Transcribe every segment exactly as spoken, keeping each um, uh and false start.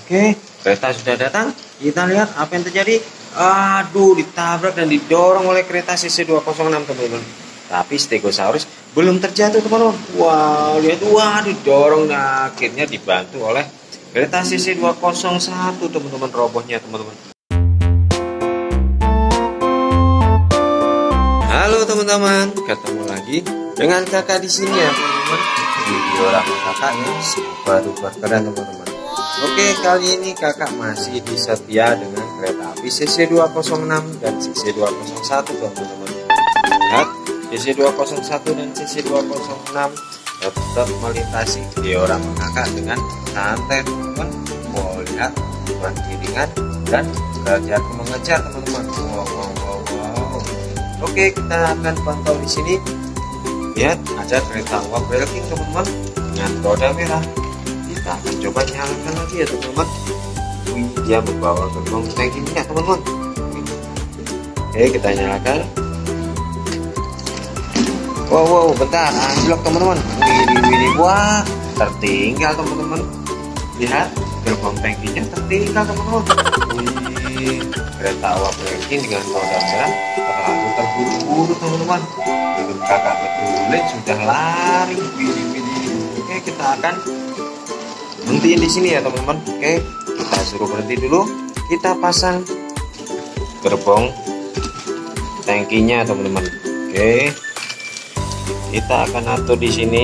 Oke, kereta sudah datang. Kita lihat apa yang terjadi. Aduh, ditabrak dan didorong oleh kereta C C dua nol enam, teman-teman. Tapi Stegosaurus belum terjatuh, teman-teman. Wow, lihat, wah, didorong. Nah, akhirnya dibantu oleh kereta C C dua nol satu, teman-teman, robohnya, teman-teman. Halo teman-teman, ketemu lagi dengan kakak di sini ya, teman-teman. Video ramah kakak yang super-duper keren, teman-teman. Oke, kali ini kakak masih disetia dengan kereta api C C dua nol enam dan C C dua nol satu, teman-teman. Lihat, C C dua nol satu dan C C dua nol enam tetap melintasi diorama kakak dengan santai, teman-teman. Mau lihat beriringan dan kejar mengejar, teman-teman. Wow, wow, wow, wow. Oke, kita akan pantau di sini. Lihat, ada kereta uap Rail King, teman-teman, dengan roda merah. Kita akan coba nyalakan lagi ya, teman-teman. Wih, dia membawa gerbong tangki minyak, teman-teman. Oke, kita nyalakan. Wow, wow, bentar, anjlok, teman-teman. Wih, wih, wah, tertinggal, teman-teman. Lihat, gerbong tangkinya tertinggal, teman-teman. Wih, kereta uap Rail King dengan roda merah terlalu terburu-buru, teman-teman. Belum kakak betulin sudah lari. Wih, wih. Oke, kita akan berhentiin di sini ya, teman-teman. Oke, kita suruh berhenti dulu. Kita pasang gerbong tangkinya, teman-teman. Oke, kita akan atur di sini.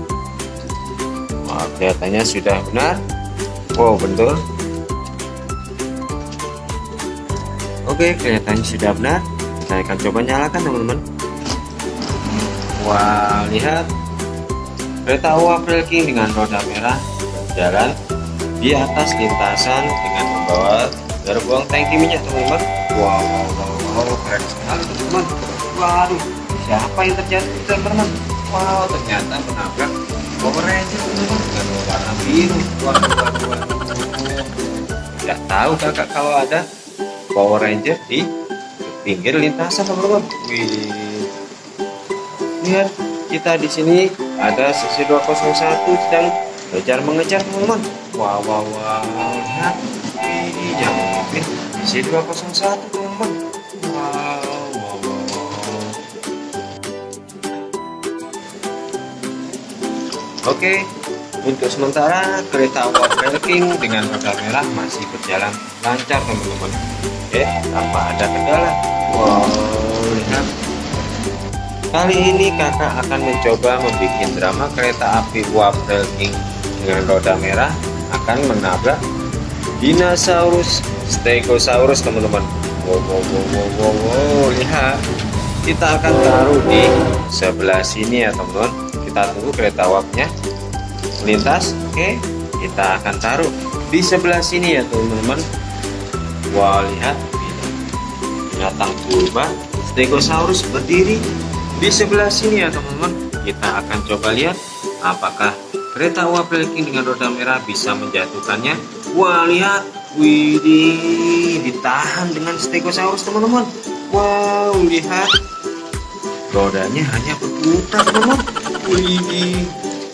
Wah, kelihatannya sudah benar. Wow, betul. Oke, kelihatannya sudah benar. Kita akan coba nyalakan, teman-teman. Wah, lihat, kereta uap Rail King dengan roda merah berjalan di atas lintasan dengan membawa gerbong tangki minyak, teman-teman. Wow, wow, wow, keren sekali, teman-teman. Waduh, siapa yang terjadi, teman-teman? Wow, ternyata menabrak Power Ranger, teman-teman, dengan warna biru. Waduh, waduh, waduh. Tidak tahu kakak kalau ada Power Ranger di pinggir lintasan, teman-teman. Wih, lihat, kita di sini ada C C dua nol satu sedang kejar mengejar, teman-teman. Wow, wow, wow, lihat, ini yang memimpin C C dua nol satu, teman-teman. Wow, wow, wow. Oke, untuk sementara kereta uap Rail King dengan roda merah masih berjalan lancar, teman-teman. Oke, tanpa ada kendala. Wow, lihat. Kali ini kakak akan mencoba membuat drama kereta api uap Rail King dengan roda merah akan menabrak dinosaurus Stegosaurus, teman-teman. Wow, wow, wow, wow, wow, wow. Lihat, kita akan taruh di sebelah sini ya, teman-teman. Kita tunggu kereta uapnya melintas. Oke, kita akan taruh di sebelah sini ya, teman-teman. Wow, lihat, binatang purba Stegosaurus berdiri di sebelah sini ya, teman-teman. Kita akan coba lihat apakah kereta uap Rail King dengan roda merah bisa menjatuhkannya. Wah, lihat, widih, ditahan dengan Stegosaurus, teman-teman. Wow, lihat, rodanya hanya berputar, teman-teman. Widih,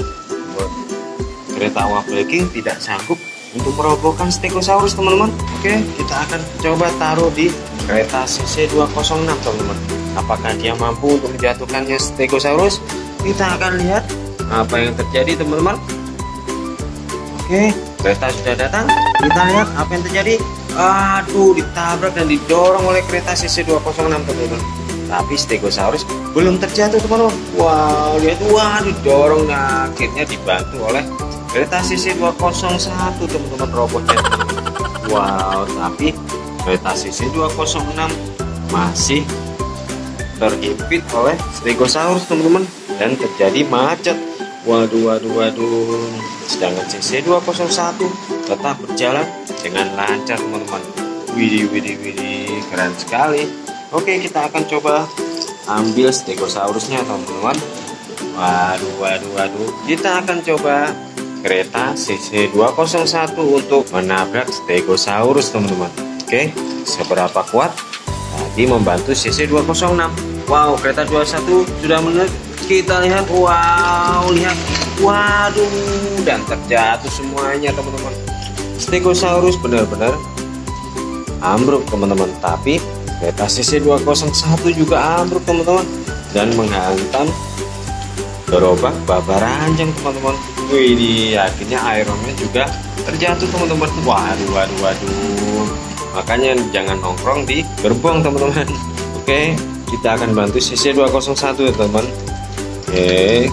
kereta uap Rail King tidak sanggup untuk merobohkan Stegosaurus, teman-teman. Oke, kita akan coba taruh di kereta C C dua nol enam, teman-teman. Apakah dia mampu untuk menjatuhkannya Stegosaurus? Kita akan lihat apa yang terjadi, teman-teman. Oke, kereta sudah datang. Kita lihat apa yang terjadi. Aduh, ditabrak dan didorong oleh kereta C C dua nol enam, teman-teman. Tapi Stegosaurus belum terjatuh, teman-teman. Wow, lihat, wah, didorong. Nah, akhirnya dibantu oleh kereta C C dua nol satu, teman-teman, robotnya, teman-teman. Wow, tapi kereta C C dua nol enam masih terhimpit oleh Stegosaurus, teman-teman, dan terjadi macet. Waduh, waduh, waduh. Sedangkan C C dua nol satu tetap berjalan dengan lancar, teman-teman. Widih, widih, widih, keren sekali. Oke, kita akan coba ambil Stegosaurusnya, teman-teman. Waduh, waduh, waduh. Kita akan coba kereta C C dua nol satu untuk menabrak Stegosaurus, teman-teman. Oke, seberapa kuat tadi membantu C C dua nol enam. Wow, kereta dua puluh satu sudah menurut. Kita lihat, wow, lihat, waduh, dan terjatuh semuanya, teman-teman. Stegosaurus benar-benar ambruk teman-teman, tapi kereta C C dua nol satu juga ambruk teman-teman dan menghantam gerobak Baba Ranjang teman-teman. Wih, akhirnya Iron Man juga terjatuh teman-teman. Waduh, waduh, waduh. Makanya jangan nongkrong di gerbong teman-teman. Oke, kita akan bantu C C dua nol satu ya teman-teman. Oke,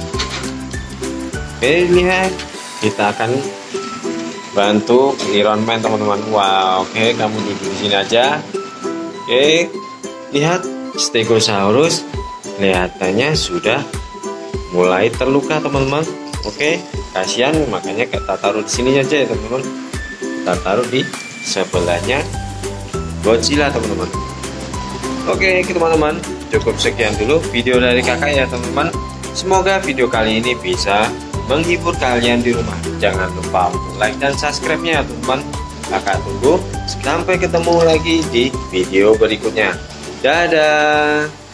oke, lihat, kita akan bantu Iron Man teman-teman. Wow, oke, kamu duduk di sini aja. Oke, lihat Stegosaurus kelihatannya sudah mulai terluka teman-teman. Oke, kasihan, makanya kita taruh di sini aja ya teman-teman. Kita taruh di sebelahnya Godzilla teman-teman. Oke teman-teman, cukup sekian dulu video dari kakak ya teman-teman. Semoga video kali ini bisa menghibur kalian di rumah. Jangan lupa untuk like dan subscribe-nya ya teman-teman. Kakak tunggu. Sampai ketemu lagi di video berikutnya. Dadah.